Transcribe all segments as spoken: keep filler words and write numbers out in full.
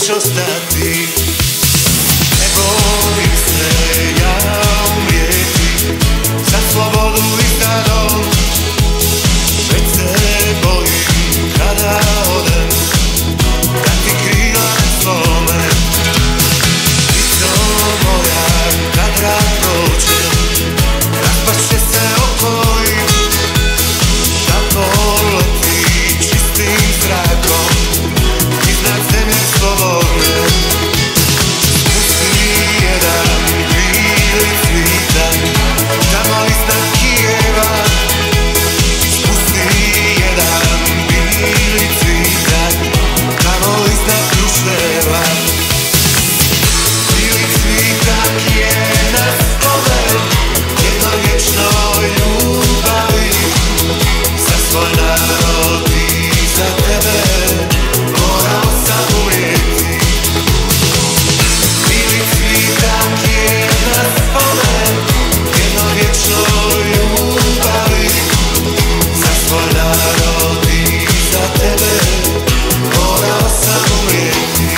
nećeš ostati. Ne bojim se ja umrijeti za slobodu i za dom, već se bojim kada odem da ti krila ne slome. Ptico moja kad rad prođe, raspašće se okoj, da poleti čistim zrakom iznad zemlje slobodne. Spusti jedan bili cvitak tamo iznad Kijeva, spusti jedan bili cvitak tamo iznad Kruševa. Bili cvitak je na spomen jednoj vječnoj ljubavi za svoj narod i za tebe morao sam umrijeti. Bili cvitak je na spomen jednoj vječnoj ljubavi za svoj narod i za tebe morao sam umrijeti.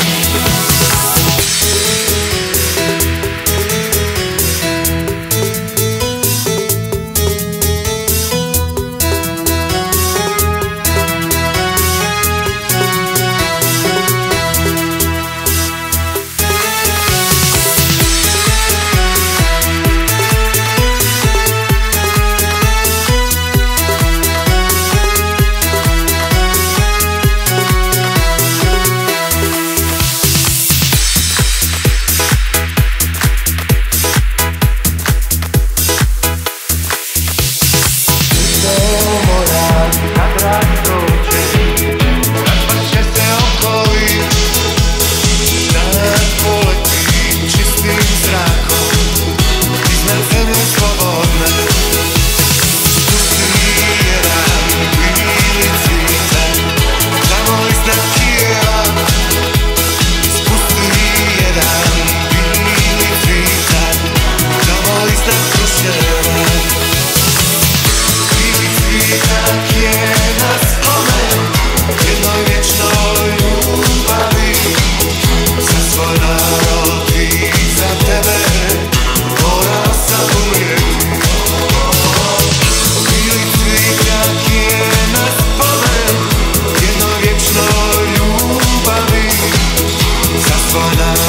Now